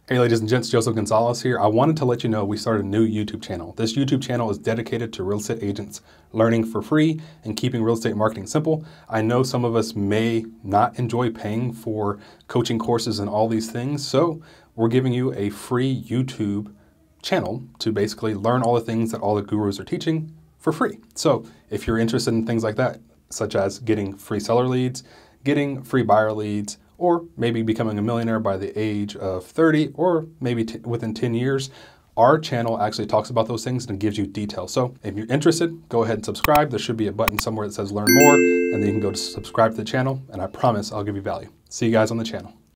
Hey ladies and gents, Joseph Gonzalez here. I wanted to let you know we started a new YouTube channel. This YouTube channel is dedicated to real estate agents learning for free and keeping real estate marketing simple. I know some of us may not enjoy paying for coaching courses and all these things, so we're giving you a free YouTube channel to basically learn all the things that all the gurus are teaching for free. So if you're interested in things like that, such as getting free seller leads, getting free buyer leads, or maybe becoming a millionaire by the age of 30, or maybe within 10 years, our channel actually talks about those things and gives you details. So if you're interested, go ahead and subscribe. There should be a button somewhere that says learn more, and then you can go to subscribe to the channel, and I promise I'll give you value. See you guys on the channel.